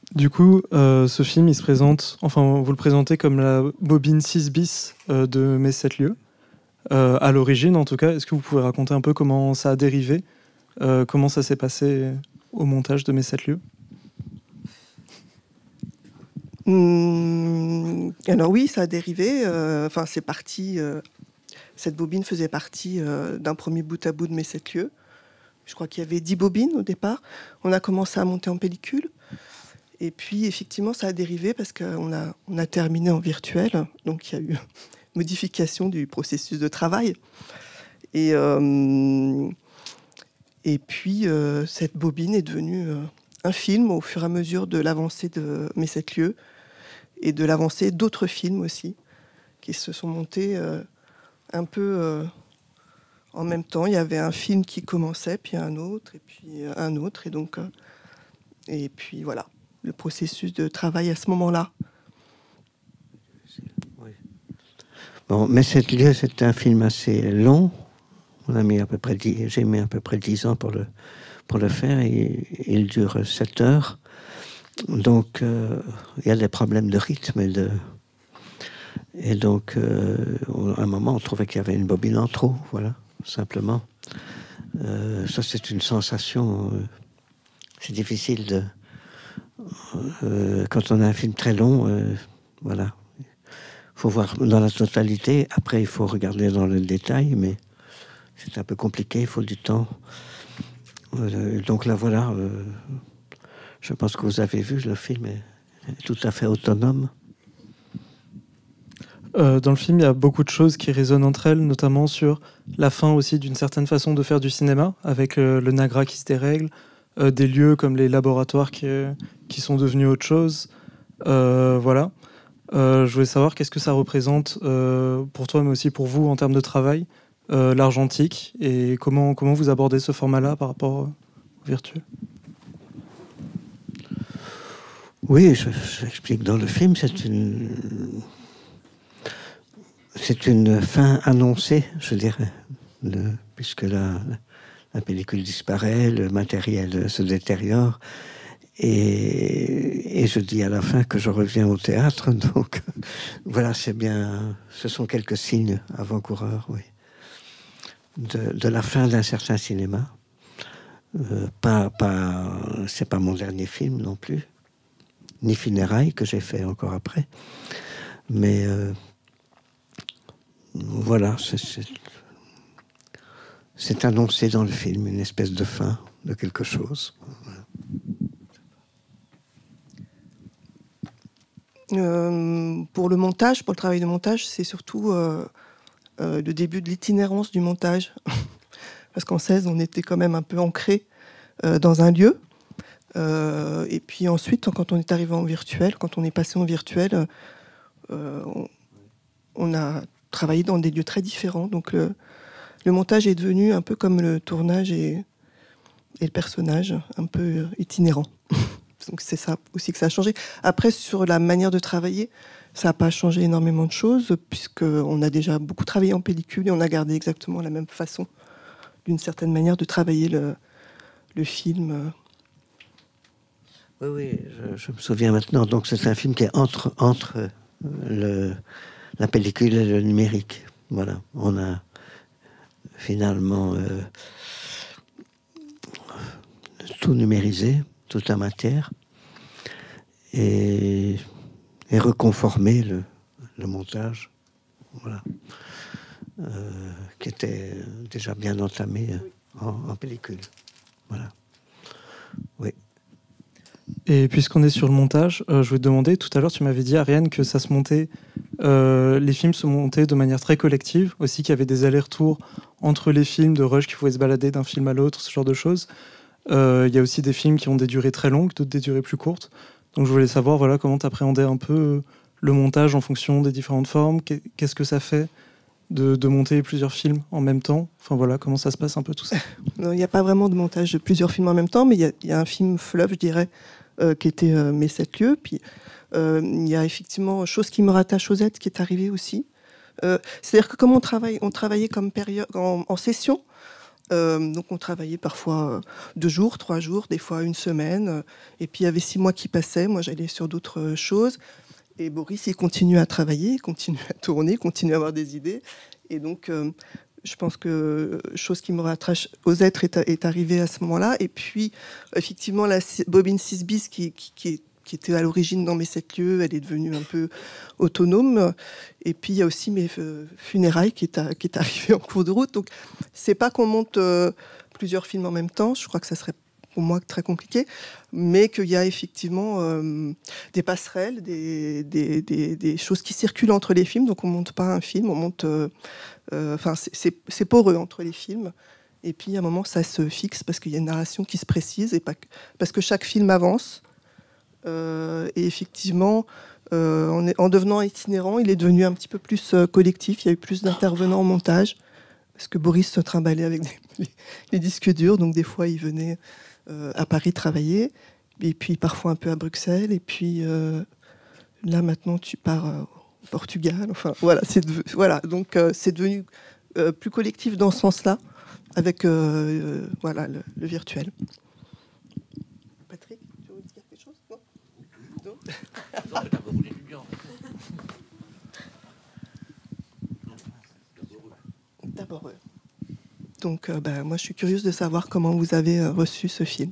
Du coup, ce film, il se présente, enfin, vous le présentez comme la bobine 6 bis de Mes 7 lieux. À l'origine, en tout cas, est-ce que vous pouvez raconter un peu comment ça a dérivé, comment ça s'est passé au montage de Mes 7 lieux? Alors oui, ça a dérivé. Enfin, c'est parti. Cette bobine faisait partie d'un premier bout à bout de Mes 7 lieux. Je crois qu'il y avait 10 bobines au départ. On a commencé à monter en pellicule. Et puis, effectivement, ça a dérivé parce qu'on a terminé en virtuel. Donc, il y a eu modification du processus de travail. Et puis, cette bobine est devenue un film au fur et à mesure de l'avancée de Mes 7 lieux et de l'avancée d'autres films aussi, qui se sont montés un peu en même temps. Il y avait un film qui commençait, puis un autre, et puis un autre. Et donc, et puis voilà, le processus de travail à ce moment-là. Oui. Bon, mais cette lieu, c'est un film assez long. On a mis à peu près j'ai mis à peu près 10 ans pour le faire. Et il dure 7 heures. Donc, il y a des problèmes de rythme et donc, à un moment, on trouvait qu'il y avait une bobine en trop, voilà, simplement. Ça, c'est une sensation. C'est difficile quand on a un film très long, voilà. Il faut voir dans la totalité. Après, il faut regarder dans le détail, mais c'est un peu compliqué, il faut du temps. Donc là, voilà. Je pense que vous avez vu, le film est tout à fait autonome. Dans le film, il y a beaucoup de choses qui résonnent entre elles, notamment sur la fin aussi d'une certaine façon de faire du cinéma, avec le Nagra qui se dérègle, des lieux comme les laboratoires qui sont devenus autre chose. Voilà. Je voulais savoir qu'est-ce que ça représente pour toi, mais aussi pour vous en termes de travail, l'argentique, et comment vous abordez ce format-là par rapport au virtuel. Oui, j'explique dans le film, c'est une fin annoncée, je dirais, puisque la pellicule disparaît, le matériel se détériore, et je dis à la fin que je reviens au théâtre, donc voilà, c'est bien, ce sont quelques signes avant-coureurs, oui, de la fin d'un certain cinéma. C'est pas mon dernier film non plus, ni Funérailles que j'ai fait encore après, mais voilà, c'est annoncé dans le film, une espèce de fin de quelque chose. Pour le montage, pour le travail de montage, c'est surtout le début de l'itinérance du montage. Parce qu'en 16, on était quand même un peu ancré dans un lieu. Et puis ensuite, quand on est arrivé en virtuel, quand on est passé en virtuel, on a travaillé dans des lieux très différents. Donc le montage est devenu un peu comme le tournage et le personnage, un peu itinérant. Donc c'est ça aussi que ça a changé. Après, sur la manière de travailler, ça n'a pas changé énormément de choses, puisqu'on a déjà beaucoup travaillé en pellicule et on a gardé exactement la même façon, d'une certaine manière, de travailler le film. Oui, je me souviens maintenant. Donc c'est un film qui est entre la pellicule et le numérique. Voilà, on a finalement tout numérisé, toute la matière, et reconformé le montage, voilà, qui était déjà bien entamé en pellicule. Voilà. Oui. Et puisqu'on est sur le montage, je voulais te demander, tout à l'heure tu m'avais dit, Ariane, que ça se montait, les films se montaient de manière très collective, aussi qu'il y avait des allers-retours entre les films de rush qui pouvaient se balader d'un film à l'autre, ce genre de choses. Il y a aussi des films qui ont des durées très longues, d'autres des durées plus courtes. Donc je voulais savoir voilà, comment tu appréhendais un peu le montage en fonction des différentes formes, qu'est-ce que ça fait de monter plusieurs films en même temps. Enfin voilà, comment ça se passe un peu tout ça. Il n'y a pas vraiment de montage de plusieurs films en même temps, mais il y a un film fleuve, je dirais, qui était Mes 7 lieux. Puis il y a effectivement Chose qui me rattache aux êtres qui est arrivé aussi. C'est-à-dire que comme on travaillait comme période en session, Donc on travaillait parfois 2 jours, 3 jours, des fois une semaine. Et puis il y avait 6 mois qui passaient. Moi, j'allais sur d'autres choses. Et Boris, il continue à travailler, il continue à tourner, il continue à avoir des idées. Et donc, je pense que chose qui me rattache aux êtres est arrivée à ce moment-là. Et puis, effectivement, la bobine 6 bis qui était à l'origine dans mes 7 lieux, elle est devenue un peu autonome. Et puis, il y a aussi mes funérailles qui est arrivée en cours de route. Donc, c'est pas qu'on monte plusieurs films en même temps. Je crois que ça serait pour moi très compliqué. Mais qu'il y a effectivement des passerelles, des choses qui circulent entre les films. Donc, on monte pas un film, on monte... Enfin, c'est poreux entre les films. Et puis, à un moment, ça se fixe parce qu'il y a une narration qui se précise et parce que chaque film avance. Et effectivement, en devenant itinérant, il est devenu un petit peu plus collectif. Il y a eu plus d'intervenants en montage parce que Boris se trimballait avec les disques durs. Donc, des fois, il venait à Paris travailler. Et puis, parfois un peu à Bruxelles. Et puis, là, maintenant, tu pars... Portugal, enfin voilà, donc c'est devenu plus collectif dans ce sens-là, avec voilà le virtuel. Patrick, tu veux dire quelque chose? Non. D'abord. Donc moi je suis curieuse de savoir comment vous avez reçu ce film.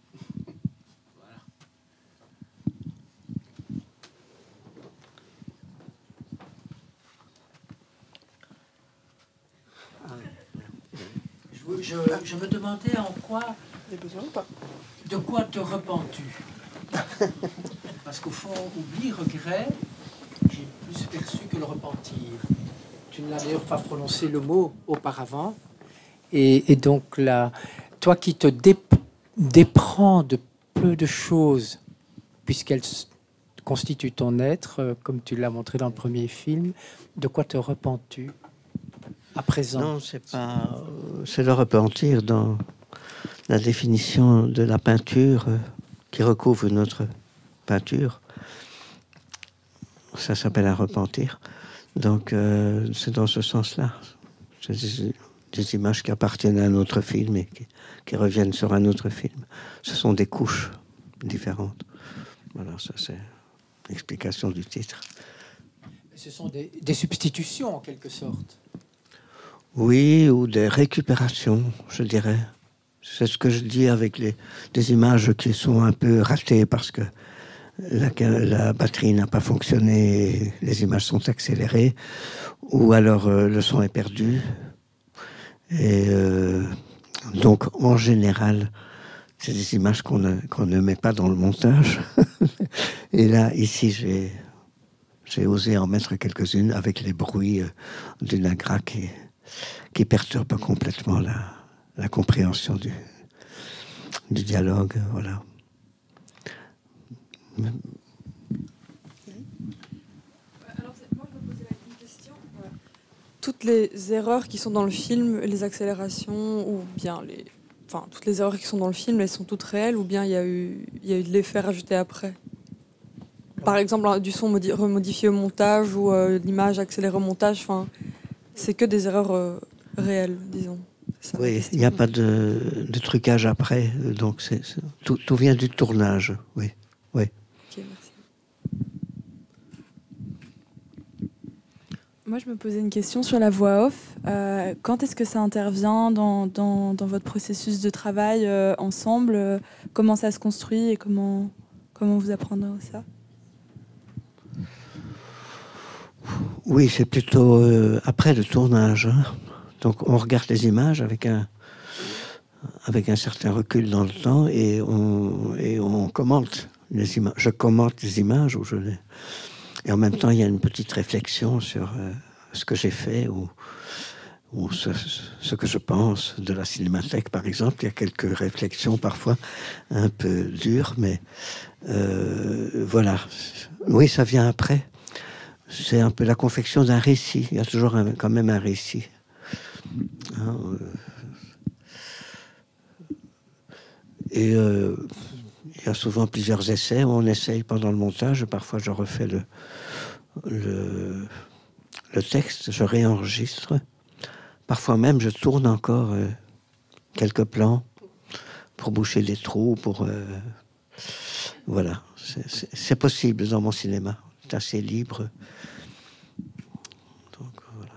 Je me demandais en quoi... De quoi te repens-tu? Parce qu'au fond, oubli, regret, j'ai plus perçu que le repentir. Tu ne l'as d'ailleurs pas prononcé le mot auparavant. Et donc là, toi qui te déprends de peu de choses, puisqu'elles constituent ton être, comme tu l'as montré dans le premier film, de quoi te repens-tu à présent? Non, c'est le repentir dans la définition de la peinture qui recouvre notre peinture. Ça s'appelle un repentir. Donc, c'est dans ce sens-là. C'est des images qui appartiennent à un autre film et qui reviennent sur un autre film. Ce sont des couches différentes. Voilà, ça c'est l'explication du titre. Ce sont des substitutions en quelque sorte. Oui, ou des récupérations, je dirais. C'est ce que je dis avec des images qui sont un peu ratées parce que la batterie n'a pas fonctionné, les images sont accélérées, ou alors le son est perdu. Et donc, en général, c'est des images qu'on ne met pas dans le montage. Et là, ici, j'ai osé en mettre quelques-unes avec les bruits d'une agra qui perturbe complètement la compréhension du dialogue, voilà. Alors, moi, je me posais une question. Toutes les erreurs qui sont dans le film, les accélérations, ou bien toutes les erreurs qui sont dans le film, elles sont toutes réelles, ou bien il y a eu de l'effet rajouté après? Par exemple, du son remodifié au montage, ou l'image accélérée au montage, enfin, c'est que des erreurs réelles, disons. Oui, il n'y a pas de trucage après, donc tout vient du tournage, oui. Oui. Ok, merci. Moi, je me posais une question sur la voix off. Quand est-ce que ça intervient dans votre processus de travail ensemble? Comment ça se construit et comment vous apprenez ça? Oui, c'est plutôt après le tournage. Hein. Donc, on regarde les images avec un certain recul dans le temps et on commente les images. Je commente les images et en même temps, il y a une petite réflexion sur ce que j'ai fait ou ce que je pense de la cinémathèque, par exemple. Il y a quelques réflexions parfois un peu dures, mais voilà. Oui, ça vient après. C'est un peu la confection d'un récit. Il y a toujours quand même un récit. Hein, et il y a souvent plusieurs essais où on essaye pendant le montage. Parfois, je refais le texte, je réenregistre. Parfois même, je tourne encore quelques plans pour boucher les trous, pour voilà, c'est possible dans mon cinéma, c'est assez libre. Donc voilà.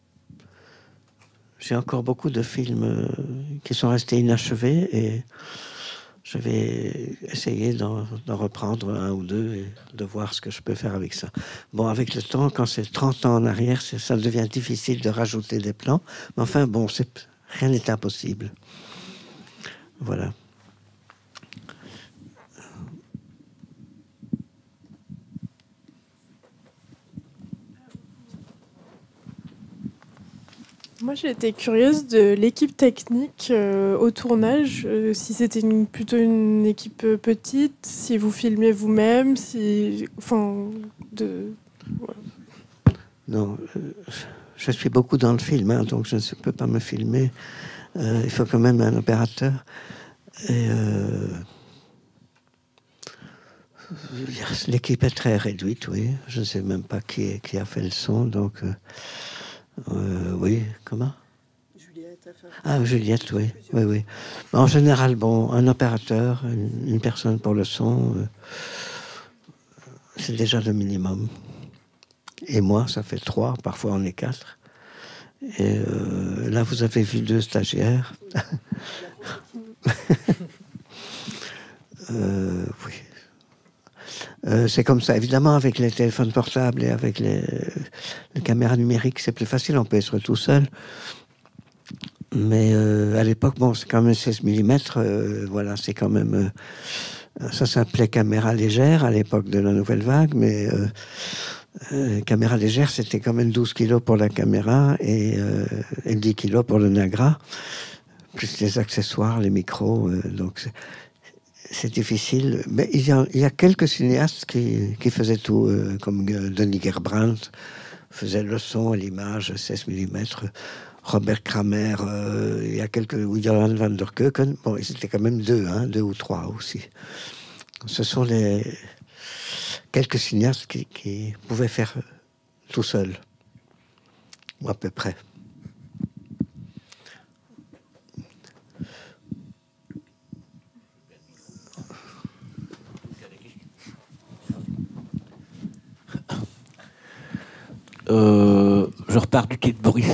J'ai encore beaucoup de films qui sont restés inachevés et je vais essayer d'en reprendre un ou deux et de voir ce que je peux faire avec ça. Bon, avec le temps, quand c'est 30 ans en arrière, ça devient difficile de rajouter des plans. Mais enfin, bon, rien n'est impossible. Voilà. Moi, j'ai été curieuse de l'équipe technique au tournage, si c'était plutôt une équipe petite, si vous filmiez vous-même, Non, je suis beaucoup dans le film, hein, donc je ne peux pas me filmer. Il faut quand même un opérateur. Et l'équipe est très réduite, oui. Je ne sais même pas qui a fait le son, donc oui, comment? Ah, Juliette, oui, oui, oui. En général, bon, un opérateur, une personne pour le son, c'est déjà le minimum. Et moi, ça fait 3, parfois on est 4. Et là, vous avez vu 2 stagiaires. Oui. C'est comme ça. Évidemment, avec les téléphones portables et avec les caméras numériques, c'est plus facile, on peut être tout seul. Mais à l'époque, bon, c'est quand même 16 mm, voilà, c'est quand même... ça s'appelait caméra légère à l'époque de la Nouvelle Vague, mais caméra légère, c'était quand même 12 kilos pour la caméra et 10 kilos pour le Nagra, plus les accessoires, les micros, donc c'est difficile. Mais il y a quelques cinéastes qui faisaient tout, comme Denis Gerbrandt faisait le son et l'image 16 mm. Robert Kramer, il y a quelques... Johan van der Keuken, bon, ils étaient quand même 2, hein, 2 ou 3 aussi. Ce sont quelques cinéastes qui pouvaient faire tout seuls, ou à peu près. Je repars du titre Boris.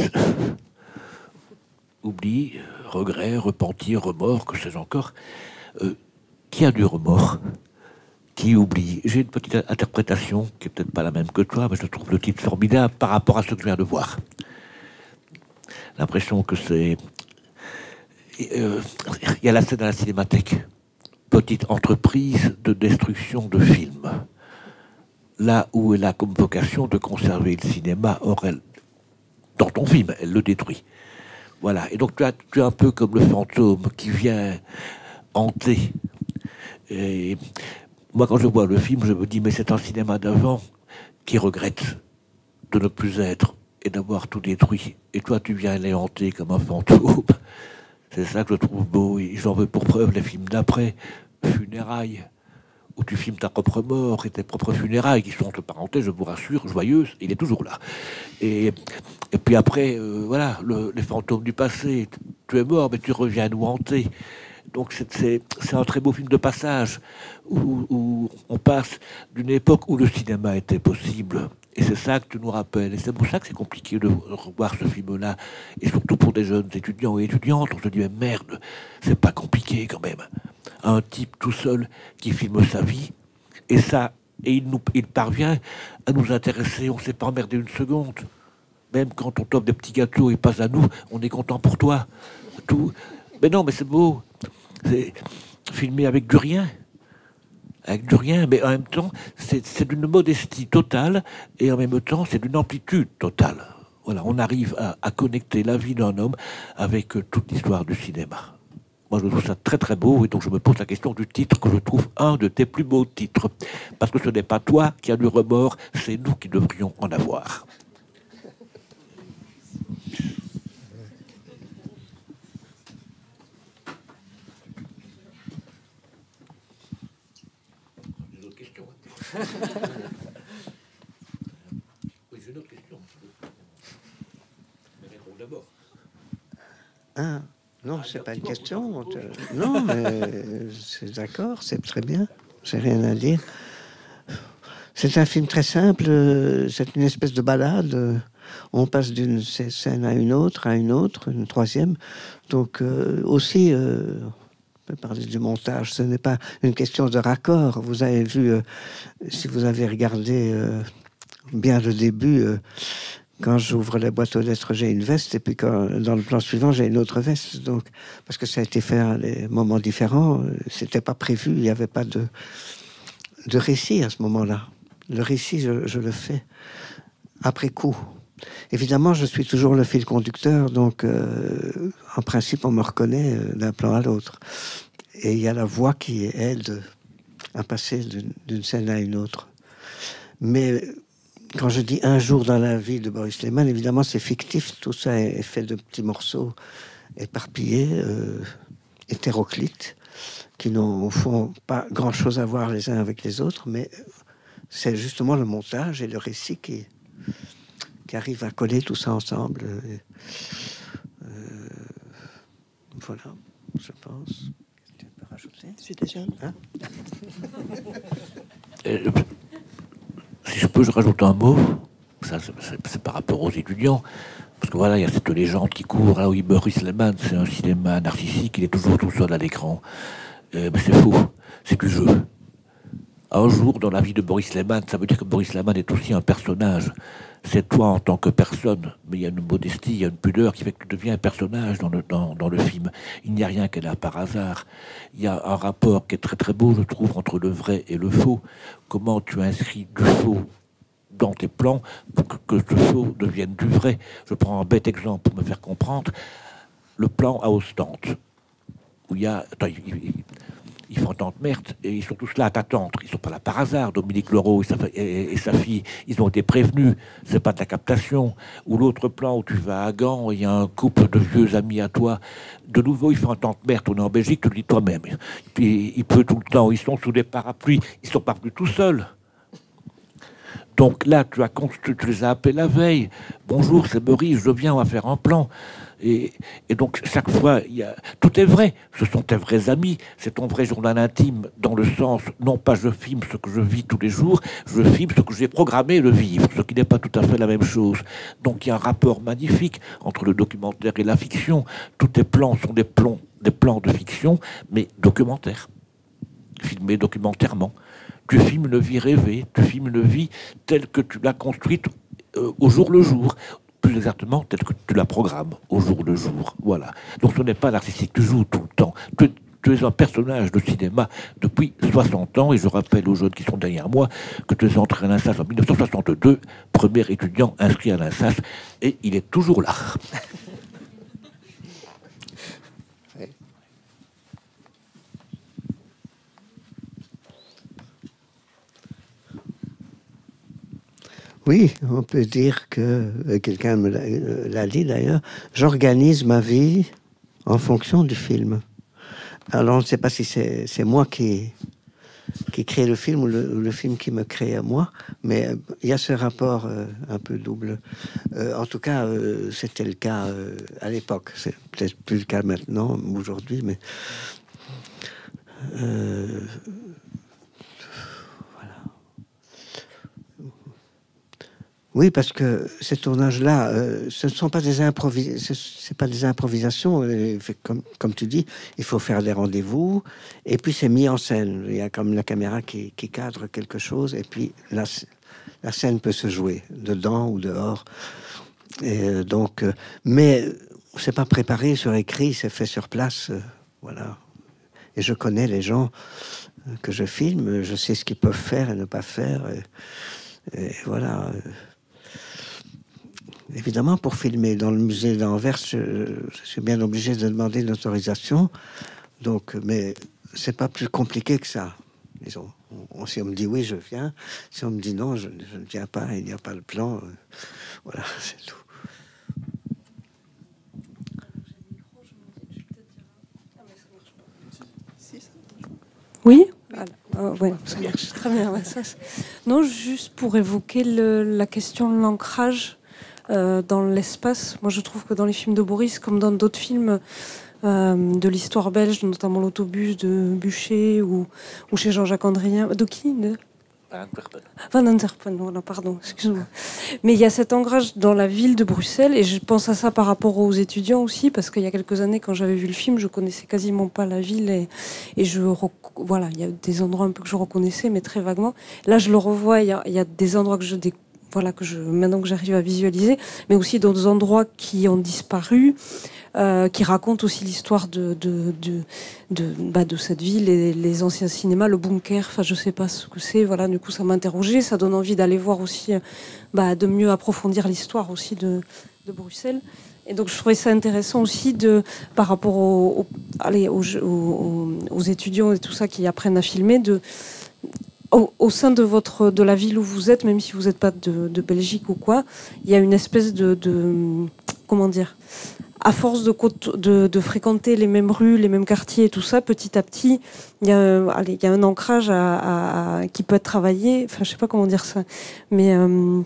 Oubli, regret, repentir, remords, que sais-je encore. Qui a du remords? Qui oublie? J'ai une petite interprétation qui est peut-être pas la même que toi, mais je trouve le titre formidable par rapport à ce que je viens de voir. L'impression que c'est... Il y a la scène à la Cinémathèque. Petite entreprise de destruction de films. Là où elle a comme vocation de conserver le cinéma, or elle, dans ton film, elle le détruit. Voilà. Et donc tu es un peu comme le fantôme qui vient hanter. Et moi, quand je vois le film, je me dis, mais c'est un cinéma d'avant qui regrette de ne plus être et d'avoir tout détruit. Et toi, tu viens les hanter comme un fantôme. C'est ça que je trouve beau. Et j'en veux pour preuve les films d'après, Funérailles, où tu filmes ta propre mort et tes propres funérailles, qui sont, entre parenthèses, je vous rassure, joyeuses. Il est toujours là. Et puis après, voilà, les fantômes du passé. Tu es mort, mais tu reviens nous hanter. Donc c'est un très beau film de passage où on passe d'une époque où le cinéma était possible. Et c'est ça que tu nous rappelles. Et c'est pour ça que c'est compliqué de revoir ce film-là. Et surtout pour des jeunes étudiants et étudiantes, on se dit, mais merde, c'est pas compliqué quand même. Un type tout seul qui filme sa vie, et il parvient à nous intéresser, on ne s'est pas emmerdé une seconde. Même quand on t'offre des petits gâteaux et pas à nous, on est content pour toi. Tout. Mais non, mais c'est beau. C'est filmé avec du rien. Avec du rien, mais en même temps, c'est d'une modestie totale, et en même temps, c'est d'une amplitude totale. Voilà, on arrive à connecter la vie d'un homme avec toute l'histoire du cinéma. Moi, je trouve ça très très beau, et donc je me pose la question du titre, que je trouve un de tes plus beaux titres. Parce que ce n'est pas toi qui as du remords, c'est nous qui devrions en avoir. Oui, j'ai une autre question. Mais réponds d'abord. Non, c'est pas une question. Non, mais c'est d'accord, c'est très bien. J'ai rien à dire. C'est un film très simple. C'est une espèce de balade. On passe d'une scène à une autre, une troisième. Donc aussi, on peut parler du montage. Ce n'est pas une question de raccord. Vous avez vu, si vous avez regardé bien le début, quand j'ouvre la boîte aux lettres, j'ai une veste, et puis dans le plan suivant, j'ai une autre veste. Donc, parce que ça a été fait à des moments différents, c'était pas prévu. Il n'y avait pas de récit à ce moment-là. Le récit, je le fais après coup. Évidemment, je suis toujours le fil conducteur, donc en principe, on me reconnaît d'un plan à l'autre. Et il y a la voix qui aide à passer d'une scène à une autre. Mais quand je dis un jour dans la vie de Boris Lehman, évidemment, c'est fictif. Tout ça est fait de petits morceaux éparpillés, hétéroclites, qui n'ont au fond pas grand-chose à voir les uns avec les autres, mais c'est justement le montage et le récit qui arrive à coller tout ça ensemble. Voilà, je pense. Tu peux rajouter? C'est déjà... Hein? Si je peux, je rajoute un mot. Ça, c'est par rapport aux étudiants. Parce que voilà, il y a cette légende qui court. Ah oui, Boris Lehman, c'est un cinéma narcissique. Il est toujours tout seul à l'écran. Mais c'est faux. C'est du jeu. Un jour, dans la vie de Boris Lehman, ça veut dire que Boris Lehman est aussi un personnage. C'est toi en tant que personne. Mais il y a une modestie, il y a une pudeur qui fait que tu deviens un personnage dans le film. Il n'y a rien qui est là par hasard. Il y a un rapport qui est très très beau, je trouve, entre le vrai et le faux. Comment tu inscris du faux dans tes plans pour que ce faux devienne du vrai. Je prends un bête exemple pour me faire comprendre. Le plan à Ostende, où il y a... Attends, ils font tante merde et ils sont tous là à t'attendre. Ils sont pas là par hasard. Dominique Leroux et sa fille, ils ont été prévenus. C'est pas de la captation. Ou l'autre plan où tu vas à Gand, il y a un couple de vieux amis à toi. De nouveau, ils font tante merde. On est en Belgique, tu le dis toi-même. Puis il pleut tout le temps. Ils sont sous des parapluies. Ils sont pas plus tout seuls. Donc là, tu les as appelés la veille. Bonjour, c'est Boris, je viens, on va faire un plan. Et donc, chaque fois, tout est vrai. Ce sont tes vrais amis. C'est ton vrai journal intime, dans le sens, non pas je filme ce que je vis tous les jours, je filme ce que j'ai programmé de vivre, ce qui n'est pas tout à fait la même chose. Donc, il y a un rapport magnifique entre le documentaire et la fiction. Tous tes plans sont des plans de fiction, mais documentaires, filmés documentairement. Tu filmes une vie rêvée, tu filmes une vie telle que tu l'as construite au jour le jour. Plus exactement, telle que tu la programmes au jour le jour. Voilà. Donc ce n'est pas narcissique, tu joues tout le temps. Tu es un personnage de cinéma depuis 60 ans, et je rappelle aux jeunes qui sont derrière moi que tu es entré à l'INSAS en 1962, premier étudiant inscrit à l'INSAS, et il est toujours là. Oui, on peut dire que, quelqu'un me l'a dit d'ailleurs, j'organise ma vie en fonction du film. Alors on ne sait pas si c'est moi qui crée le film ou le film qui me crée à moi, mais il y a ce rapport un peu double. En tout cas, c'était le cas à l'époque. C'est peut-être plus le cas maintenant, aujourd'hui, mais... Oui, parce que ces tournages-là, ce ne sont pas des improvisations. Comme tu dis, il faut faire des rendez-vous, et puis c'est mis en scène. Il y a comme la caméra qui cadre quelque chose, et puis la scène peut se jouer dedans ou dehors. Et donc, mais c'est pas préparé sur écrit, c'est fait sur place, voilà. Et je connais les gens que je filme, je sais ce qu'ils peuvent faire et ne pas faire, et voilà. Évidemment, pour filmer dans le musée d'Anvers, je suis bien obligé de demander une autorisation. Donc, mais c'est pas plus compliqué que ça. Disons, si on me dit oui, je viens. Si on me dit non, je ne viens pas. Il n'y a pas le plan. Voilà, c'est tout. Oui. Ouais, ça marche très bien. Ouais, non, juste pour évoquer la question de l'ancrage dans l'espace. Moi, je trouve que dans les films de Boris, comme dans d'autres films, de l'histoire belge, notamment l'autobus de Bûcher ou chez Jean-Jacques Andrien. De qui Van Antwerpen, voilà, pardon, excuse-moi. Mais il y a cet ancrage dans la ville de Bruxelles, et je pense à ça par rapport aux étudiants aussi, parce qu'il y a quelques années, quand j'avais vu le film, je connaissais quasiment pas la ville, et voilà, il y a des endroits un peu que je reconnaissais, mais très vaguement. Là, je le revois, il y a des endroits maintenant que j'arrive à visualiser, mais aussi d'autres endroits qui ont disparu, qui racontent aussi l'histoire de cette ville et les anciens cinémas, le bunker, enfin je sais pas ce que c'est, voilà, du coup ça m'a interrogée, ça donne envie d'aller voir aussi, de mieux approfondir l'histoire aussi de Bruxelles. Et donc je trouvais ça intéressant aussi par rapport aux étudiants et tout ça qui apprennent à filmer, au sein de la ville où vous êtes, même si vous n'êtes pas de Belgique ou quoi, il y a une espèce comment dire, à force de fréquenter les mêmes rues, les mêmes quartiers et tout ça, petit à petit, il y a un ancrage qui peut être travaillé. Enfin, je sais pas comment dire ça, mais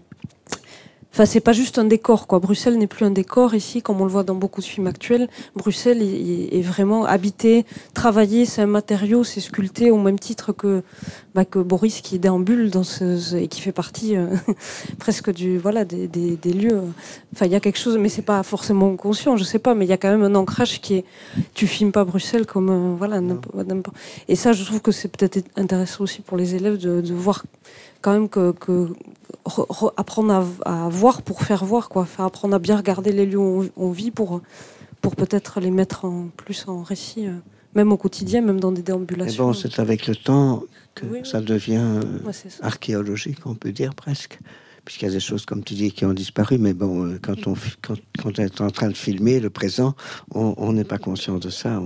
c'est pas juste un décor, quoi. Bruxelles n'est plus un décor ici, comme on le voit dans beaucoup de films actuels. Bruxelles est vraiment habité, travaillé, c'est un matériau, c'est sculpté au même titre que Boris qui déambule et qui fait partie presque des lieux. Enfin, il y a quelque chose, mais c'est pas forcément conscient, je sais pas, mais il y a quand même un ancrage qui est. Tu filmes pas Bruxelles comme n'importe. Et ça, je trouve que c'est peut-être intéressant aussi pour les élèves de voir quand même que apprendre à voir pour faire voir, quoi. Enfin, apprendre à bien regarder les lieux où on vit pour peut-être les mettre plus en récit, même au quotidien, même dans des déambulations. Et bon, c'est avec le temps que ça devient archéologique, on peut dire presque, puisqu'il y a des choses, comme tu dis, qui ont disparu, mais bon, quand on est en train de filmer le présent, on n'est pas conscient de ça.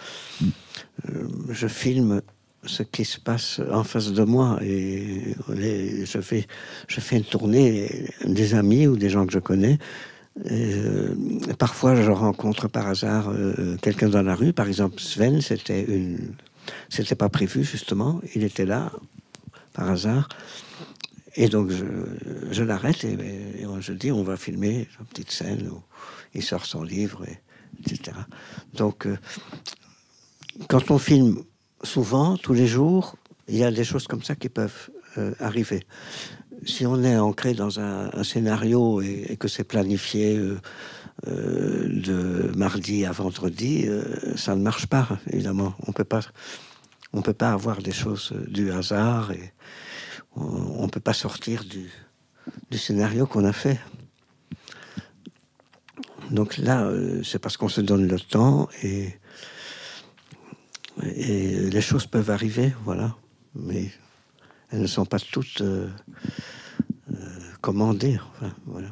Je filme ce qui se passe en face de moi et je fais une tournée des amis ou des gens que je connais. Parfois je rencontre par hasard quelqu'un dans la rue, par exemple Sven, c'était pas prévu justement, il était là par hasard et donc je l'arrête et je dis on va filmer une petite scène où il sort son livre, etc. Donc quand on filme souvent, tous les jours, il y a des choses comme ça qui peuvent arriver. Si on est ancré dans un scénario et que c'est planifié de mardi à vendredi, ça ne marche pas, évidemment. On peut pas avoir des choses du hasard et on peut pas sortir du scénario qu'on a fait. Donc là, c'est parce qu'on se donne le temps et les choses peuvent arriver, voilà, mais elles ne sont pas toutes commandées, enfin, voilà.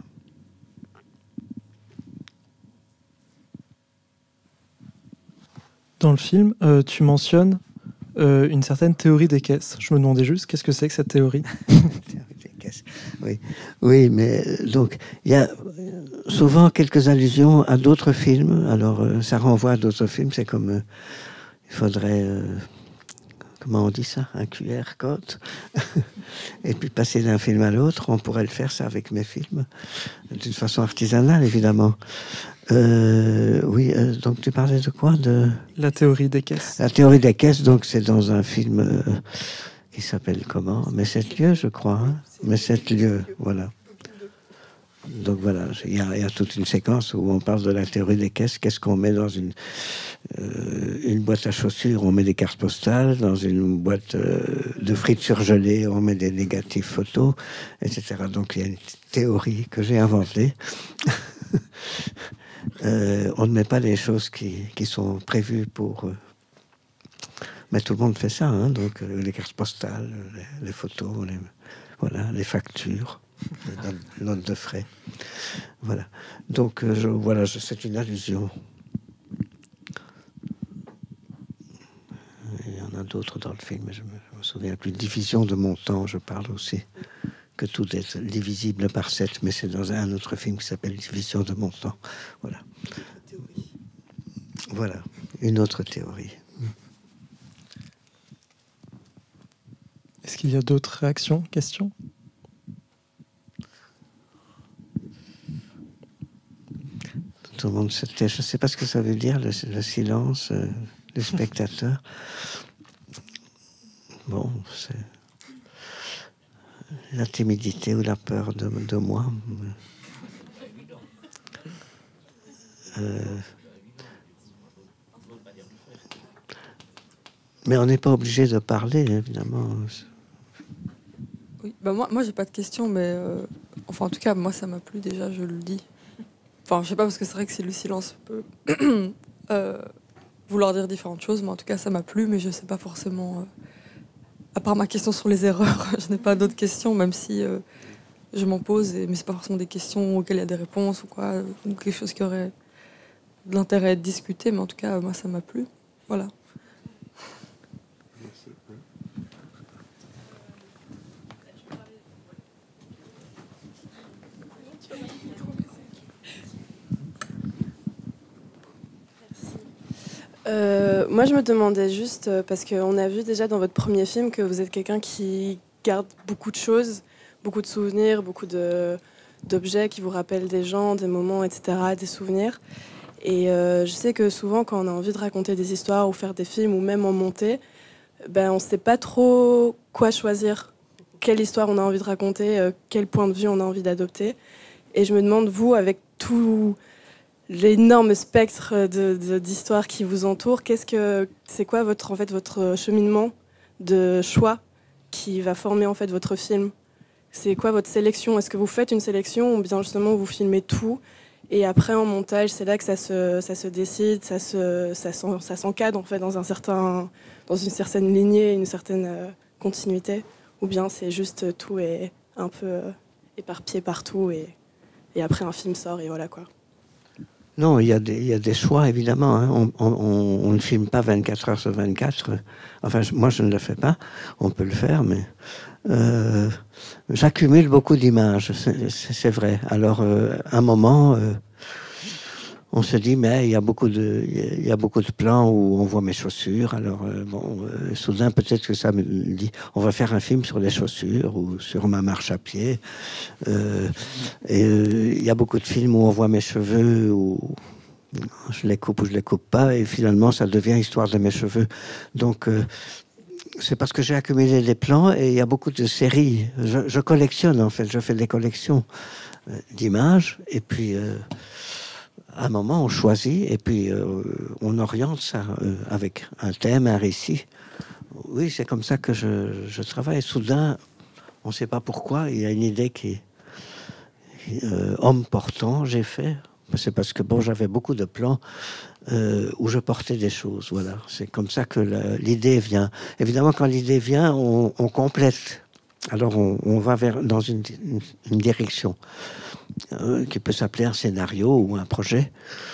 Dans le film, tu mentionnes une certaine théorie des caisses. Je me demandais juste, qu'est-ce que c'est que cette théorie? Théorie des caisses. Oui, mais donc, il y a souvent quelques allusions à d'autres films, alors ça renvoie à d'autres films, c'est comme... il faudrait, comment on dit ça, un QR code, et puis passer d'un film à l'autre. On pourrait le faire ça avec mes films, d'une façon artisanale évidemment. Donc tu parlais de quoi? La théorie des caisses. La théorie des caisses, donc c'est dans un film qui s'appelle comment? Mais 7 lieux, je crois. Hein, Mais 7 lieux, voilà. Donc voilà, il y a toute une séquence où on parle de la théorie des caisses. Qu'est-ce qu'on met dans une boîte à chaussures? On met des cartes postales. Dans une boîte de frites surgelées, on met des négatifs photos, etc. Donc il y a une théorie que j'ai inventée. On ne met pas les choses qui sont prévues pour... Mais tout le monde fait ça, hein, donc les cartes postales, les photos, les factures. Les notes de frais. Voilà. Donc, c'est une allusion. Il y en a d'autres dans le film, mais je me souviens plus. Division de mon temps, je parle aussi. Que tout est divisible par 7, mais c'est dans un autre film qui s'appelle Division de mon temps. Voilà. Voilà, une autre théorie. Est-ce qu'il y a d'autres réactions, questions? Tout le monde se tait. Je ne sais pas ce que ça veut dire, le silence des spectateurs. Bon, c'est la timidité ou la peur de moi. Mais on n'est pas obligé de parler, évidemment. Oui, bah moi j'ai pas de questions, mais enfin en tout cas moi ça m'a plu déjà, je le dis. Enfin je sais pas parce que c'est vrai que si le silence peut vouloir dire différentes choses, mais en tout cas ça m'a plu, mais je sais pas forcément. À part ma question sur les erreurs, je n'ai pas d'autres questions, même si je m'en pose, mais c'est pas forcément des questions auxquelles il y a des réponses ou quoi, ou quelque chose qui aurait de l'intérêt à être discuté, mais en tout cas moi ça m'a plu. Voilà. Moi, je me demandais juste, parce qu'on a vu déjà dans votre premier film que vous êtes quelqu'un qui garde beaucoup de choses, beaucoup de souvenirs, beaucoup d'objets qui vous rappellent des gens, des moments, etc., des souvenirs. Et je sais que souvent, quand on a envie de raconter des histoires ou faire des films ou même en monter, ben, on ne sait pas trop quoi choisir, quelle histoire on a envie de raconter, quel point de vue on a envie d'adopter. Et je me demande, vous, avec tout l'énorme spectre d'histoires qui vous entoure, c'est quoi votre cheminement de choix qui va former en fait votre film? C'est quoi votre sélection? Est-ce que vous faites une sélection ou bien justement vous filmez tout et après en montage c'est là que ça se décide, ça s'encadre en fait dans une certaine lignée, une certaine continuité, ou bien c'est juste tout est un peu éparpillé partout et après un film sort et voilà quoi. Non, il y a des choix, évidemment. Hein. On ne filme pas 24 heures sur 24. Enfin, moi, je ne le fais pas. On peut le faire, mais j'accumule beaucoup d'images, c'est vrai. Alors, à un moment, on se dit, mais il y a beaucoup de plans où on voit mes chaussures. Alors, soudain, peut-être que ça me dit, on va faire un film sur les chaussures ou sur ma marche à pied. Et il y a beaucoup de films où on voit mes cheveux, où je les coupe ou je les coupe pas, et finalement, ça devient histoire de mes cheveux. Donc, c'est parce que j'ai accumulé des plans et il y a beaucoup de séries. Je collectionne, en fait. Je fais des collections d'images, et puis... à un moment, on choisit et puis on oriente ça avec un thème, un récit. Oui, c'est comme ça que je travaille. Soudain, on ne sait pas pourquoi, il y a une idée qui est homme portant, j'ai fait. C'est parce que bon, j'avais beaucoup de plans où je portais des choses. Voilà, c'est comme ça que l'idée vient. Évidemment, quand l'idée vient, on complète. Alors, on va dans une direction qui peut s'appeler un scénario ou un projet.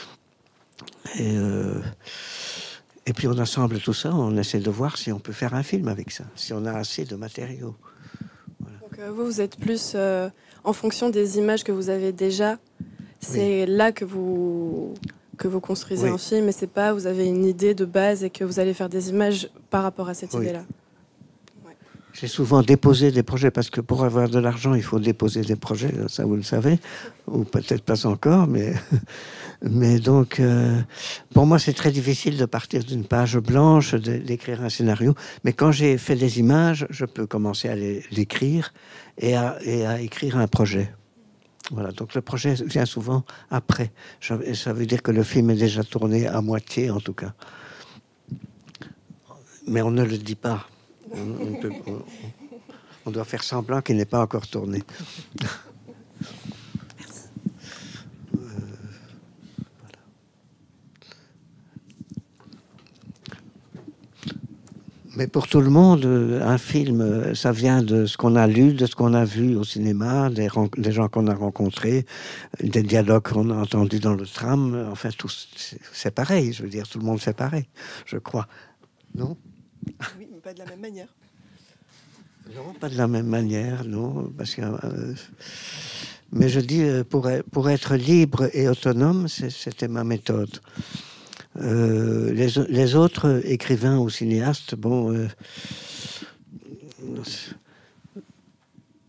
Et puis, on assemble tout ça, on essaie de voir si on peut faire un film avec ça, si on a assez de matériaux. Voilà. Donc, vous êtes plus en fonction des images que vous avez déjà. C'est là que vous construisez un film, et c'est pas vous avez une idée de base et que vous allez faire des images par rapport à cette idée-là. J'ai souvent déposé des projets, parce que pour avoir de l'argent, il faut déposer des projets, ça vous le savez, ou peut-être pas encore, mais donc, pour moi, c'est très difficile de partir d'une page blanche, d'écrire un scénario, mais quand j'ai fait des images, je peux commencer à l'écrire et à écrire un projet. Voilà, donc le projet vient souvent après. Ça veut dire que le film est déjà tourné à moitié, en tout cas. Mais on ne le dit pas. On doit faire semblant qu'il n'est pas encore tourné. Voilà. Mais pour tout le monde, un film, ça vient de ce qu'on a lu, de ce qu'on a vu au cinéma, des gens qu'on a rencontrés, des dialogues qu'on a entendus dans le tram. Enfin, c'est pareil, je veux dire, tout le monde fait pareil, je crois. Non ? Oui, mais pas de la même manière. Non, pas de la même manière, non. Parce que, mais je dis, pour être libre et autonome, c'était ma méthode. Les autres écrivains ou cinéastes, bon,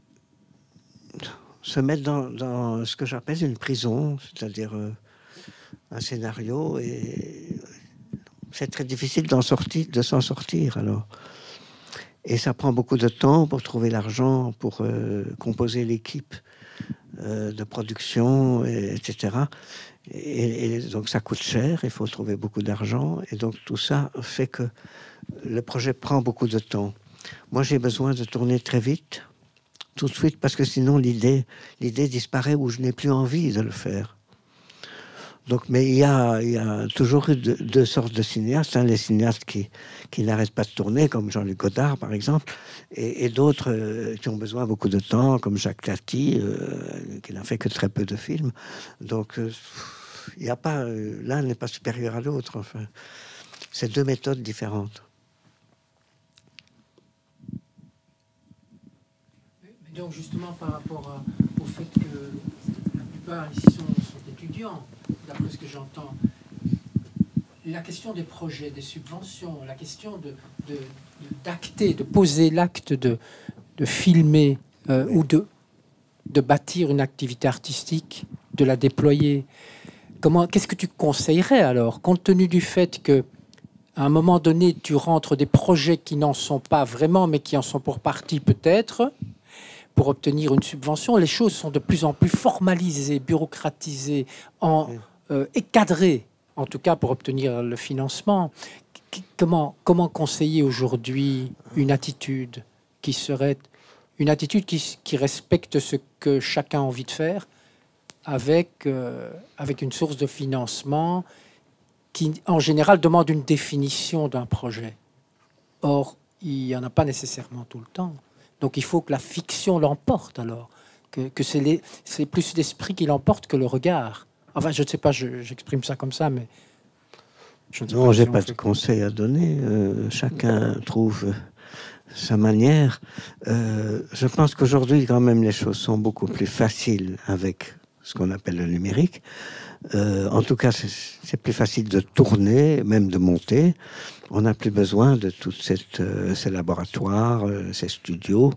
se mettent dans ce que j'appelle une prison, c'est-à-dire un scénario et c'est très difficile de s'en sortir alors. Et ça prend beaucoup de temps pour trouver l'argent, pour composer l'équipe de production, etc. Et donc ça coûte cher, il faut trouver beaucoup d'argent. Et donc tout ça fait que le projet prend beaucoup de temps. Moi, j'ai besoin de tourner très vite, tout de suite, parce que sinon l'idée disparaît ou je n'ai plus envie de le faire. Donc, mais il y a toujours eu deux sortes de cinéastes, hein, les cinéastes qui n'arrêtent pas de tourner, comme Jean-Luc Godard par exemple, et d'autres qui ont besoin beaucoup de temps, comme Jacques Tati, qui n'a fait que très peu de films. Donc, il n'y a pas, l'un n'est pas supérieur à l'autre. Enfin, c'est deux méthodes différentes. Mais donc justement par rapport au fait que la plupart ici sont étudiants, d'après ce que j'entends, la question des projets, des subventions, la question d'acter, de poser l'acte de filmer ou de bâtir une activité artistique, de la déployer. Qu'est-ce que tu conseillerais alors, compte tenu du fait que à un moment donné, tu rentres des projets qui n'en sont pas vraiment, mais qui en sont pour partie peut-être, pour obtenir une subvention, les choses sont de plus en plus formalisées, bureaucratisées, et cadrées, en tout cas pour obtenir le financement. Comment conseiller aujourd'hui une attitude qui serait une attitude qui respecte ce que chacun a envie de faire, avec une source de financement qui, en général, demande une définition d'un projet. Or, il n'y en a pas nécessairement tout le temps. Donc, il faut que la fiction l'emporte, alors. Que c'est plus l'esprit qui l'emporte que le regard. Enfin, je ne sais pas, j'exprime ça comme ça, mais... Non, je n'ai pas de conseil à donner. Chacun trouve sa manière. Je pense qu'aujourd'hui, quand même, les choses sont beaucoup plus faciles avec ce qu'on appelle le numérique. En tout cas, c'est plus facile de tourner, même de monter. On n'a plus besoin de tous ces laboratoires, ces studios.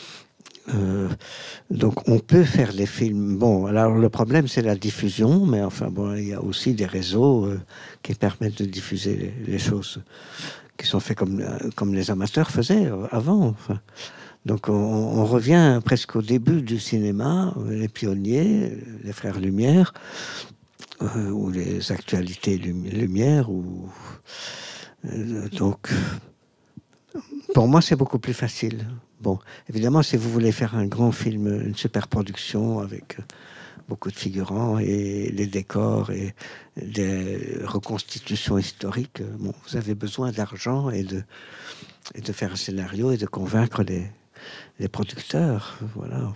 Donc, on peut faire des films. Bon, alors le problème, c'est la diffusion, mais enfin, bon, il y a aussi des réseaux qui permettent de diffuser les choses qui sont faits comme les amateurs faisaient avant. Enfin. Donc, on revient presque au début du cinéma, les pionniers, les frères Lumière, ou les actualités Lumière, ou donc, pour moi, c'est beaucoup plus facile. Bon, évidemment, si vous voulez faire un grand film, une super production avec beaucoup de figurants et des décors et des reconstitutions historiques, bon, vous avez besoin d'argent et de faire un scénario et de convaincre les producteurs. Voilà.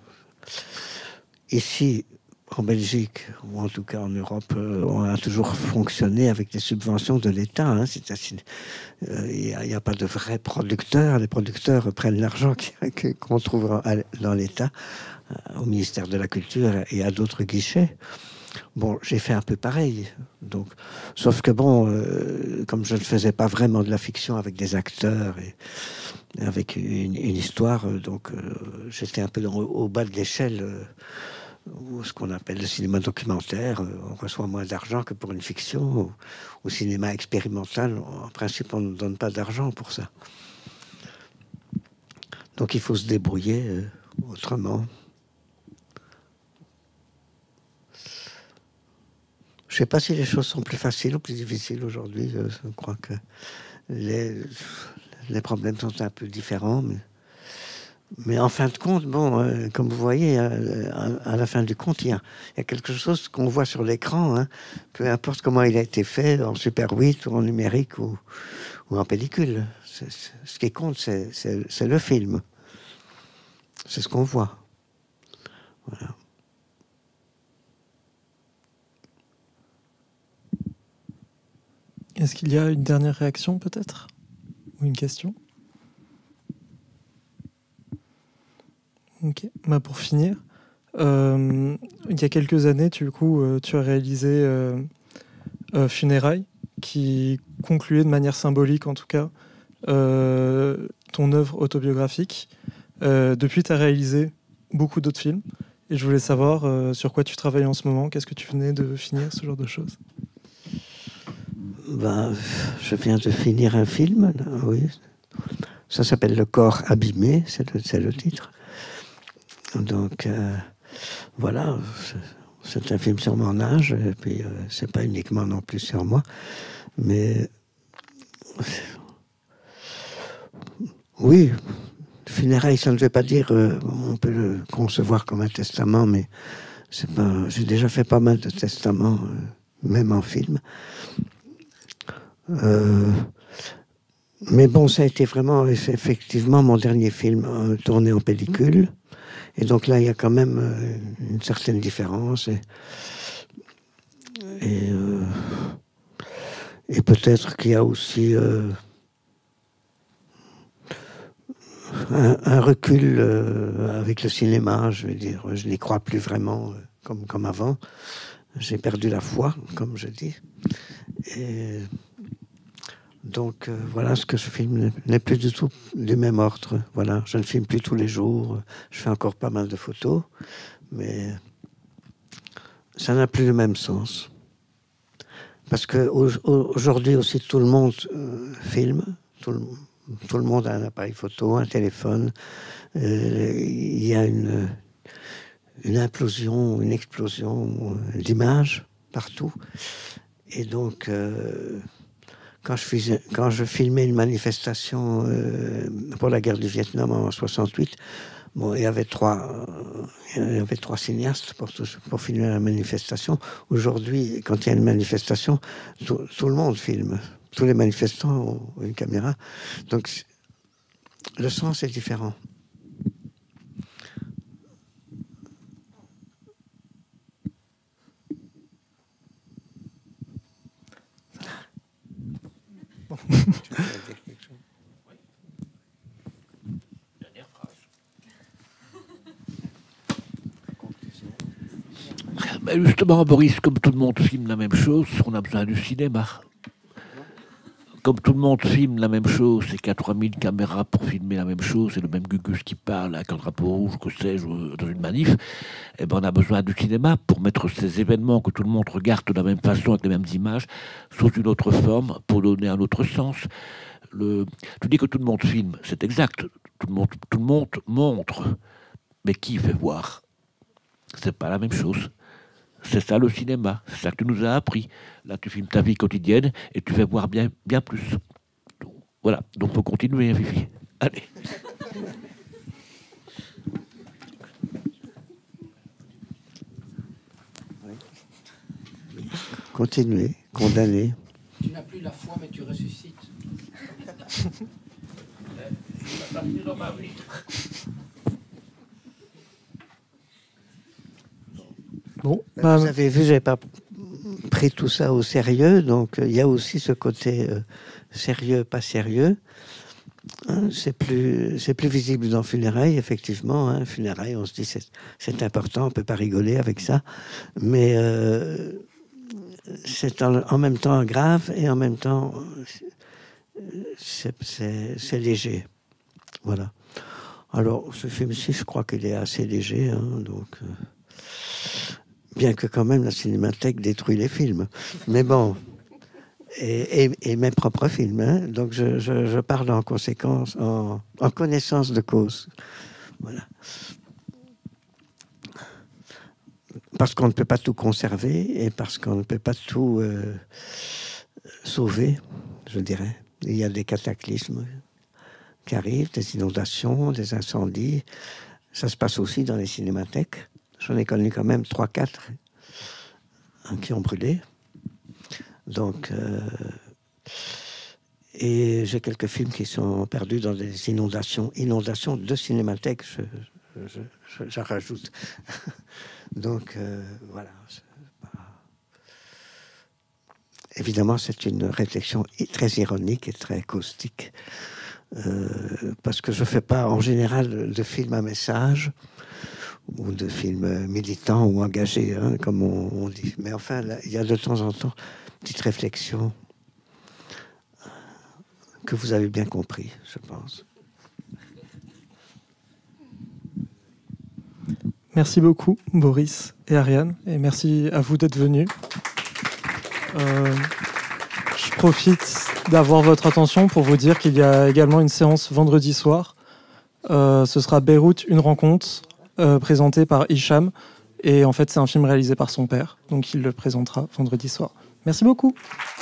Ici, en Belgique, ou en tout cas en Europe, on a toujours fonctionné avec des subventions de l'État. Hein. Il n'y a pas de vrais producteurs. Les producteurs prennent l'argent qu'on trouve dans l'État, au ministère de la Culture et à d'autres guichets. Bon, j'ai fait un peu pareil. Donc, sauf que bon, comme je ne faisais pas vraiment de la fiction avec des acteurs et avec une histoire, donc j'étais un peu au bas de l'échelle. Ou ce qu'on appelle le cinéma documentaire, on reçoit moins d'argent que pour une fiction. Au cinéma expérimental, en principe, on ne donne pas d'argent pour ça. Donc il faut se débrouiller autrement. Je ne sais pas si les choses sont plus faciles ou plus difficiles aujourd'hui. Je crois que les problèmes sont un peu différents, mais en fin de compte, bon, comme vous voyez, à la fin du compte, il y a quelque chose qu'on voit sur l'écran, hein, peu importe comment il a été fait, en Super 8 ou en numérique ou en pellicule. Ce qui compte, c'est le film. C'est ce qu'on voit. Voilà. Est-ce qu'il y a une dernière réaction, peut-être? Ou une question? Ok. Bah pour finir, il y a quelques années, du coup, tu as réalisé Funérailles, qui concluait de manière symbolique, en tout cas, ton œuvre autobiographique. Depuis, tu as réalisé beaucoup d'autres films. Et je voulais savoir sur quoi tu travailles en ce moment. Qu'est-ce que tu venais de finir, ce genre de choses? Je viens de finir un film, là, oui. Ça s'appelle Le corps abîmé, c'est le titre. Donc, voilà, c'est un film sur mon âge, et puis c'est pas uniquement non plus sur moi, mais oui, funérailles, ça ne veut pas dire, on peut le concevoir comme un testament, mais c'est pas. J'ai déjà fait pas mal de testaments, même en film. Mais bon, ça a été vraiment, effectivement, mon dernier film tourné en pellicule. Et donc là, il y a quand même une certaine différence. Et peut-être qu'il y a aussi un recul avec le cinéma. Je veux dire, je n'y crois plus vraiment comme avant. J'ai perdu la foi, comme je dis. Et donc voilà, ce que je filme n'est plus du tout du même ordre. Voilà, je ne filme plus tous les jours. Je fais encore pas mal de photos, mais ça n'a plus le même sens. Parce que aujourd'hui aussi, tout le monde filme. Tout le monde a un appareil photo, un téléphone. Il y a une implosion, une explosion d'images partout. Et donc, quand je filmais une manifestation pour la guerre du Vietnam en 68, bon, il y avait trois cinéastes pour filmer la manifestation. Aujourd'hui, quand il y a une manifestation, tout le monde filme. Tous les manifestants ont une caméra. Donc, le sens est différent. Dernière phrase. Mais justement, Boris, comme tout le monde filme la même chose, on a besoin du cinéma. Comme tout le monde filme la même chose, c'est qu'il y a 3000 caméras pour filmer la même chose, c'est le même Gugus qui parle avec un drapeau rouge, que sais-je, dans une manif, et ben on a besoin du cinéma pour mettre ces événements que tout le monde regarde de la même façon, avec les mêmes images, sous une autre forme, pour donner un autre sens. Tu dis que tout le monde filme, c'est exact, tout le monde montre, mais qui fait voir? C'est pas la même chose. C'est ça le cinéma, c'est ça que tu nous as appris. Là, tu filmes ta vie quotidienne et tu fais voir bien plus. Donc, voilà, donc faut continuer, hein, Fifi. Allez. Continuer, condamner. Tu n'as plus la foi, mais tu ressuscites. Ça dans ma vie. Bon, Vous avez vu, j'ai pas pris tout ça au sérieux, donc il y a aussi ce côté sérieux, pas sérieux. Hein, c'est plus visible dans Funérailles, effectivement. Hein, Funérailles, on se dit c'est important, on peut pas rigoler avec ça, mais c'est en même temps grave et en même temps c'est léger. Voilà. Alors ce film-ci, je crois qu'il est assez léger, hein, donc. Bien que quand même la Cinémathèque détruit les films. Mais bon, et mes propres films. Hein. Donc je parle en conséquence, en connaissance de cause. Voilà. Parce qu'on ne peut pas tout conserver et parce qu'on ne peut pas tout sauver, je dirais. Il y a des cataclysmes qui arrivent, des inondations, des incendies. Ça se passe aussi dans les cinémathèques. J'en ai connu quand même 3-4 qui ont brûlé. Donc, et j'ai quelques films qui sont perdus dans des inondations de cinémathèques, j'en rajoute. Donc, voilà. Évidemment, c'est une réflexion très ironique et très caustique, parce que je ne fais pas en général de films à message, ou de films militants ou engagés, hein, comme on dit. Mais enfin, là, il y a de temps en temps une petite réflexion que vous avez bien compris, je pense. Merci beaucoup, Boris et Ariane, et merci à vous d'être venus. Je je profite d'avoir votre attention pour vous dire qu'il y a également une séance vendredi soir. Ce sera Beyrouth, une rencontre, présentée par Hicham. Et en fait, c'est un film réalisé par son père. Donc, il le présentera vendredi soir. Merci beaucoup.